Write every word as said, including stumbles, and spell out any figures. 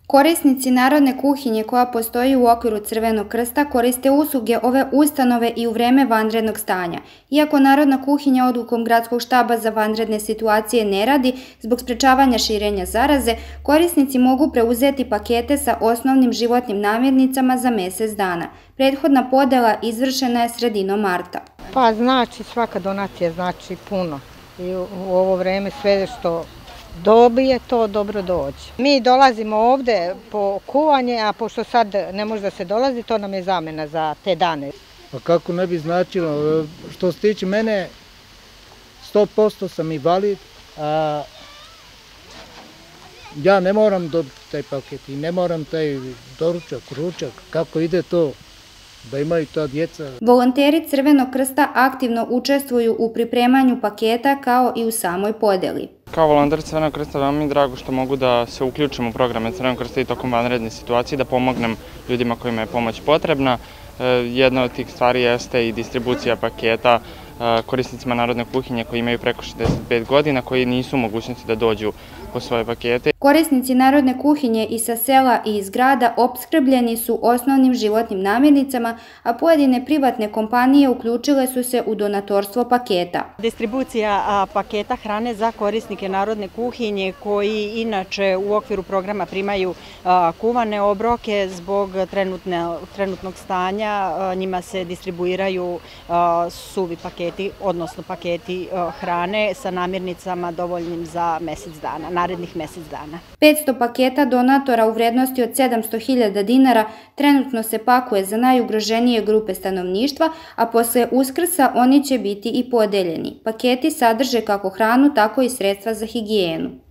Korisnici narodne kuhinje koja postoji u okviru Crvenog krsta koriste usluge ove ustanove i u vreme vanrednog stanja. Iako Narodna kuhinja odlukom Gradskog štaba za vanredne situacije ne radi zbog sprečavanja širenja zaraze, korisnici mogu preuzeti pakete sa osnovnim životnim namirnicama za mesec dana. Prethodna podela izvršena je sredinom marta. Pa znači svaka donacija znači puno i u ovo vreme sve što dobije to dobro dođe. Mi dolazimo ovde po kuvanje, a pošto sad ne može da se dolazi, to nam je zamena za te dane. Pa kako ne bi značilo, što se tiče mene, sto posto sam invalid, a ja ne moram dobiti taj paket i ne moram taj doručak, ručak, kako ide to, da imaju ta djeca. Volonteri Crvenog krsta aktivno učestvuju u pripremanju paketa kao i u samoj podeli. Kao volonter Crvenog krsta veoma mi je drago što mogu da se uključim u programe Crvenog krsta i tokom vanredne situacije, da pomognem ljudima kojima je pomoć potrebna. Jedna od tih stvari jeste i distribucija paketa korisnicima Narodne kuhinje koji imaju preko šezdeset pet godina, koji nisu u mogućnosti da dođu po svoje pakete. Korisnici Narodne kuhinje i sa sela i iz grada opskrbljeni su osnovnim životnim namirnicama, a pojedine privatne kompanije uključile su se u donatorstvo paketa. Distribucija paketa hrane za korisnike Narodne kuhinje koji inače u okviru programa primaju kuvane obroke zbog trenutnog stanja, njima se distribuiraju suvi paketi, odnosno paketi hrane sa namirnicama dovoljnim za mesec dana, narednih mesec dana. petsto paketa donatora u vrednosti od sedamsto hiljada dinara trenutno se pakuje za najugroženije grupe stanovništva, a posle Uskrsa oni će biti i podeljeni. Paketi sadrže kako hranu, tako i sredstva za higijenu.